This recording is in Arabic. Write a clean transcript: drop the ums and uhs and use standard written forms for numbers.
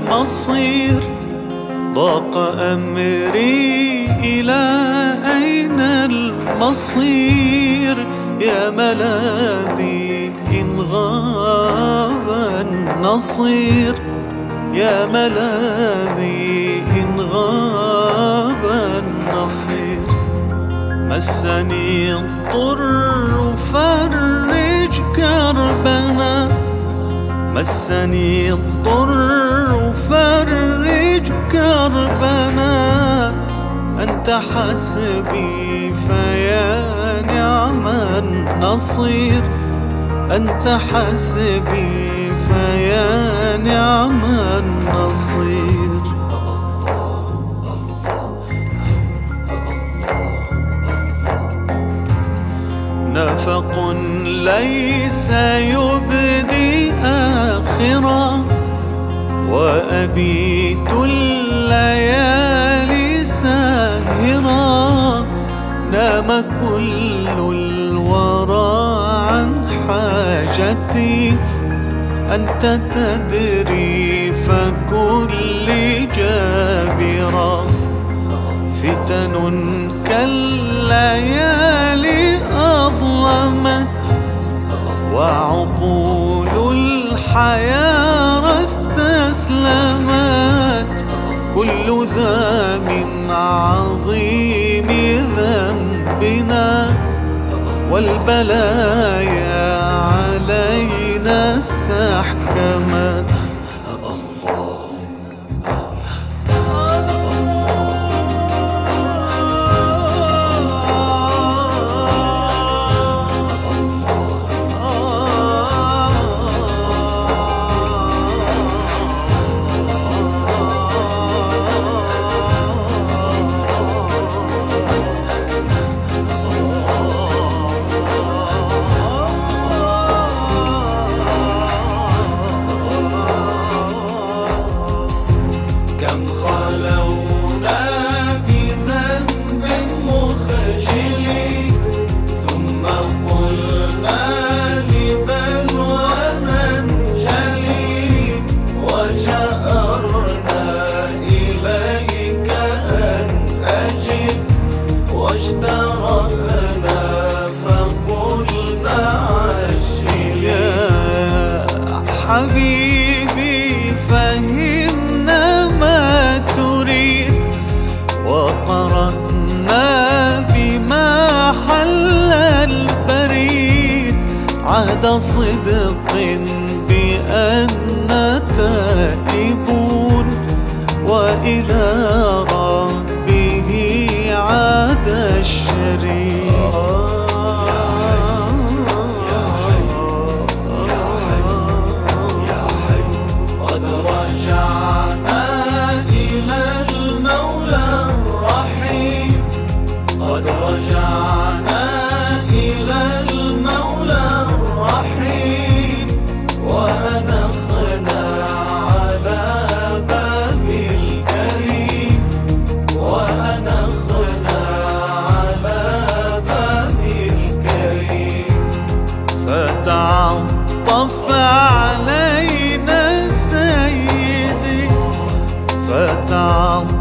المصير. ضاق أمري إلى أين المصير؟ يا ملاذي إن غاب النصير، يا ملاذي إن غاب النصير. مسني الضر فرج كربنا، مسني الضر فرج كربنا. أنت حسبي فيا نعم النصير، أنت حسبي فيا نعم النصير. نفق ليس يبدي آخرا، وأبيت الليالي ساهرا. نام كل الورى عن حاجتي، أنت تدري فكل جابرا. فتن كالليالي أظلمت، وعقول الحياة استسلمت. كل ذا من عظيم ذنبنا، والبلايا علينا استحكمت. حبيبي فهمنا ما تريد، وقرأنا بما حل البريد. عهد صدق بأننا تائبون، وإلى ربه عاد الشريك. فتعطف علينا سيدي، فتعطف